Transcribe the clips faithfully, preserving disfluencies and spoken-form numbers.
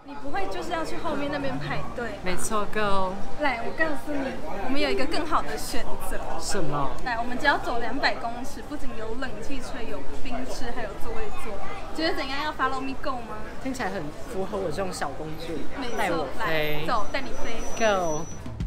你不会就是要去后面那边排队？ 没错 ，Go。 来，我告诉你，我们有一个更好的选择。 什么？ 来，我们只要走两百公尺，不仅有冷气吹，有冰吃，还有座位坐。觉得怎样？要 follow me go 吗？ 听起来很符合我这种小公主。 没错， 带我来， 飞， 走，带你飞 ，Go。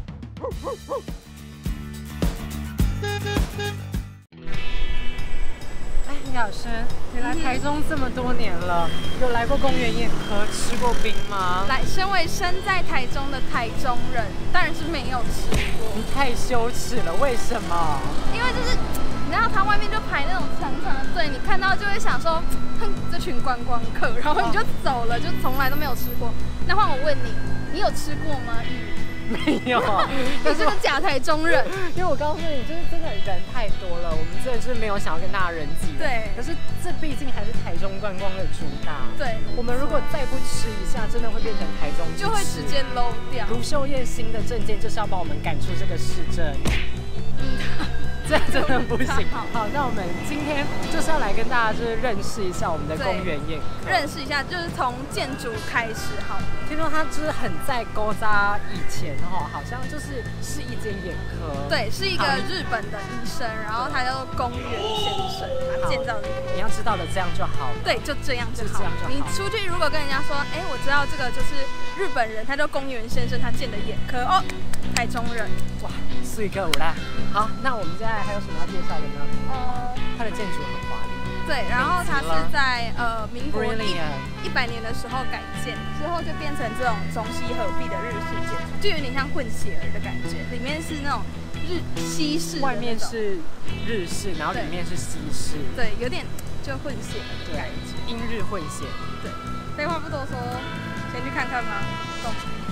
哎，李老师，你来台中这么多年了，有来过公园眼科吃过冰吗？ 来，身为身在台中的台中人，当然是没有吃过。 你太羞耻了，为什么？ 因为就是你知道，它外面就排那种长长的队，你看到就会想说，哼，这群观光客，然后你就走了，就从来都没有吃过。那换我问你，你有吃过吗？鱼？ 没有， 你是个假台中人。 因为我告诉你，就是真的人太多了，我们真的是没有想要跟大家人挤。 对。 可是这毕竟还是台中观光的主打。 对。 我们如果再不吃一下，真的会变成台中之耻， 就会直接 low 掉。 卢秀燕新的政见就是要把我们赶出这个市政。 嗯。 这真的不行。好，那我们今天就是要来跟大家就是认识一下我们的公园眼科， 认识一下，就是从建筑开始。好， 听说它就是很在勾扎以前哦，好像就是是一间眼科， 对，是一个日本的医生，然后他叫做宫原先生，他建造的。 你要知道的这样就好了。 对，就这样就好。 就这样就好。 你出去如果跟人家说，哎，我知道这个就是日本人，他叫宫原先生，他建的眼科哦，台中人。 哇，四个五啦。好，那我们接下来还有什么要介绍的呢？呃，它的建筑很华丽。 对，然后它是在呃民国一一百年的时候改建，之后就变成这种中西合璧的日式建筑，就有点像混血儿的感觉。里面是那种日西式， 外面是日式，然后里面是西式。 对，有点就混血的感觉， 英日混血。 对，废话不多说，先去看看吧，走。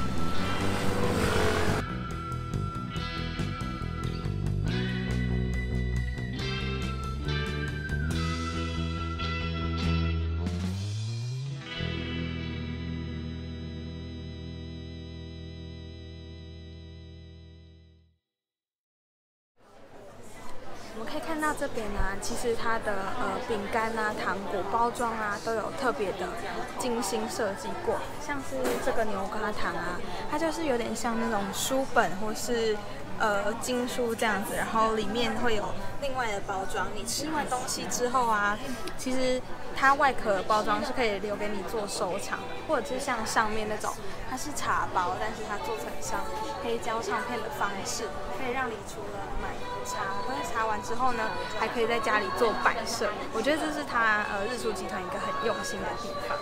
我们可以看到这边啊，其实它的呃饼干啊、糖果包装啊，都有特别的精心设计过。像是这个牛轧糖啊，它就是有点像那种书本或是呃经书这样子，然后里面会有另外的包装。你吃完东西之后啊，其实它外壳的包装是可以留给你做收藏，或者是像上面那种，它是茶包，但是它做成像黑胶唱片的方式，可以让你除了买茶，但是茶完之后呢，还可以在家里做摆设。我觉得这是它呃日出集团一个很用心的地方。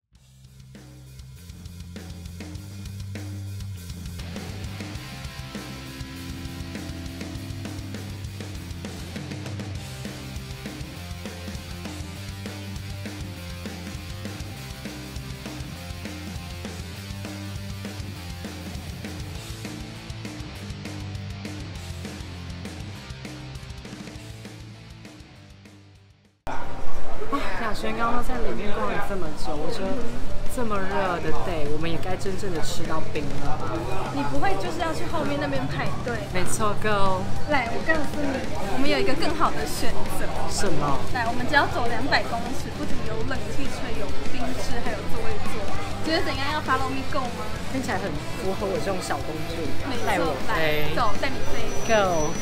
雅轩刚刚在里面逛了这么久，我觉得这么热的 day， 我们也该真正的吃到冰了吧？ 你不会就是要去后面那边排队？ 没错 ，Go。 来，我告诉你，我们有一个更好的选择。 什么？ 来，我们只要走两百公尺，不仅有冷气吹，有冰吃，还有座位坐。觉得怎样？要 follow me go 吗？ 听起来很符合我这种小公主。 带我飞，走，带你飞 ，Go。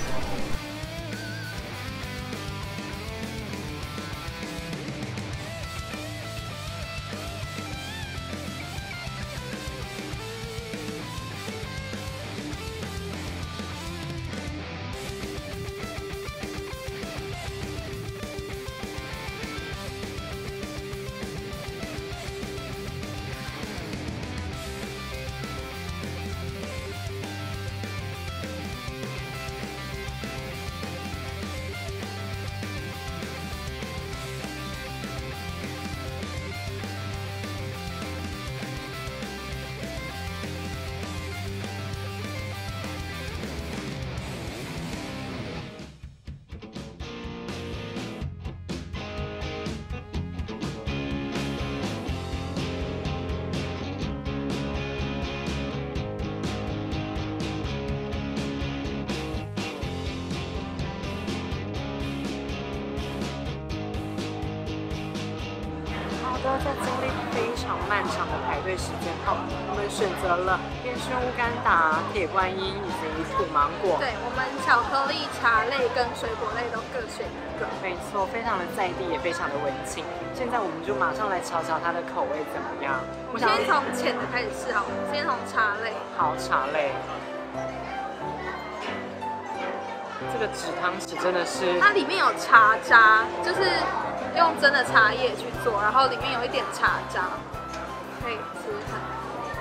说在经历非常漫长的排队时间后，我们选择了烟熏乌干达、铁观音以及土芒果。 对，我们巧克力、茶类跟水果类都各选一个。 没错，非常的在地，也非常的文青。现在我们就马上来瞧瞧它的口味怎么样。 我先从浅的开始试好了，先从茶类。 好，茶类。这个纸汤匙真的是， 它里面有茶渣，就是用真的茶叶去做，然后里面有一点茶渣，可以吃吃看。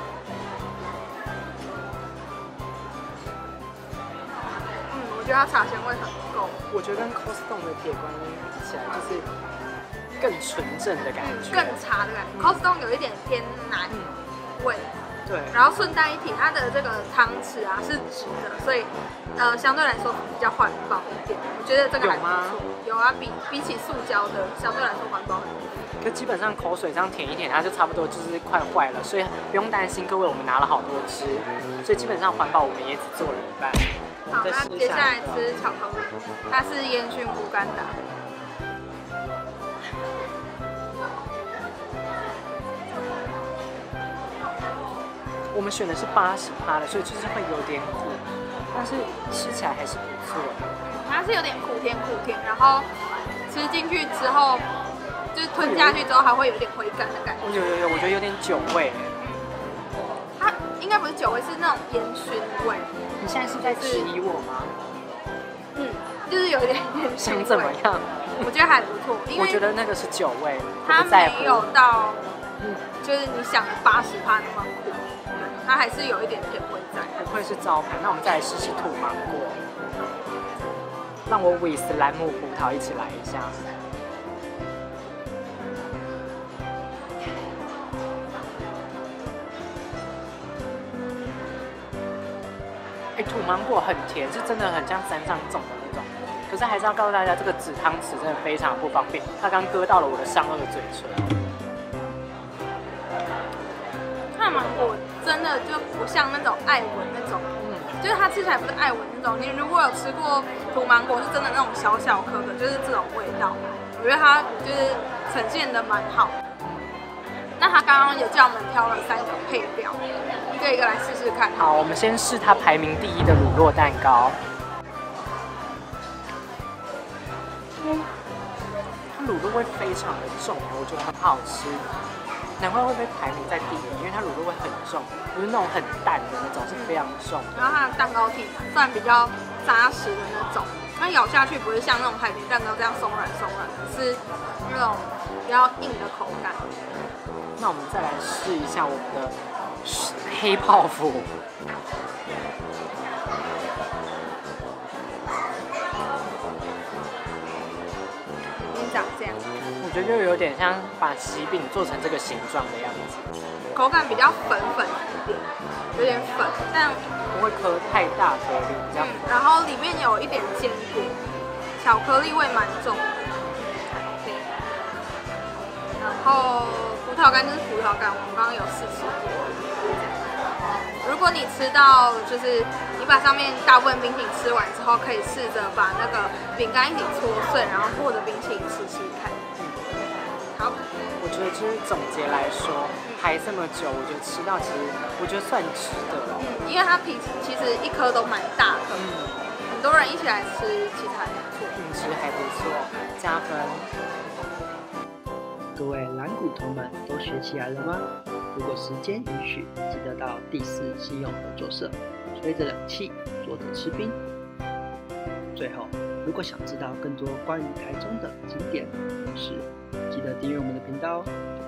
嗯，我觉得它茶香味很够。 我觉得跟 Costco 的铁观音比起来，就是更纯正的感觉， 嗯、更茶的感觉。嗯、Costco 有一点偏奶味。 对， 然后顺带一提，它的这个汤匙啊是直的，所以呃相对来说比较环保一点。我觉得这个还不错。有啊，比比起塑胶的，相对来说环保很多。 可基本上口水这样舔一舔，它就差不多就是快坏了，所以不用担心各位，我们拿了好多支，所以基本上环保我们也只做了一半。 好，那接下来吃巧克力，它是烟熏乌干达。 我们选的是八十趴的，所以就是会有点苦，但是吃起来还是不错的。 它是有点苦甜苦甜，然后吃进去之后，就是吞下去之后还会有点回甘的感觉。 有有有，我觉得有点酒味。 它应该不是酒味，是那种烟熏味。 你现在是在质疑我吗？ 嗯，就是有一点烟熏味。 想怎么样？ 我觉得还不错，因为我觉得那个是酒味， 它没有到，嗯，就是你想的八十趴那么苦。它还是有一点甜味在。 不愧是招牌，那我们再来试试土芒果。让我 with 兰姆葡萄一起来一下。哎，土芒果很甜，是真的很像山上种的那种。可是还是要告诉大家，这个纸汤匙真的非常不方便，它刚割到了我的上颚嘴唇。 看芒果真的就不像那种艾文那种，嗯，就是它吃起来不是艾文那种。你如果有吃过土芒果，是真的那种小小颗的，就是这种味道。我觉得它就是呈现的蛮好。那他刚刚也叫我们挑了三个配料，一个一个来试试看。 好，我们先试它排名第一的乳酪蛋糕。嗯，它乳酪味非常的重，我觉得很好吃。难怪会被排名在第一，因为它乳酪味很重，不是那种很淡的那种，是非常重。 然后它的蛋糕体算比较扎实的那种，它咬下去不是像那种海绵蛋糕这样松软松软的，是那种比较硬的口感。 那我们再来试一下我们的黑泡芙。 长这样， 我觉得就有点像把喜饼做成这个形状的样子， 口感比较粉粉一点，有点粉，但不会颗太大颗粒，这样、 嗯。然后里面有一点坚果，巧克力味蛮重的。对。然后葡萄干就是葡萄干，我们刚刚有试吃过。如果你吃到就是你把上面大部分冰淇淋吃完之后，可以试着把那个饼干一起搓碎，然后和着冰淇淋吃吃看。好， 我觉得就是总结来说，排这么久，我觉得吃到其实我觉得算值得了。 嗯，因为它皮其实一颗都蛮大的，嗯，很多人一起来吃，其实还不错， 品质还不错，加分。 各位蓝骨头们都学起来了吗？如果时间允许，记得到第四信用合作社，吹着冷气，坐着吃冰。最后，如果想知道更多关于台中的景点美食，记得订阅我们的频道哦。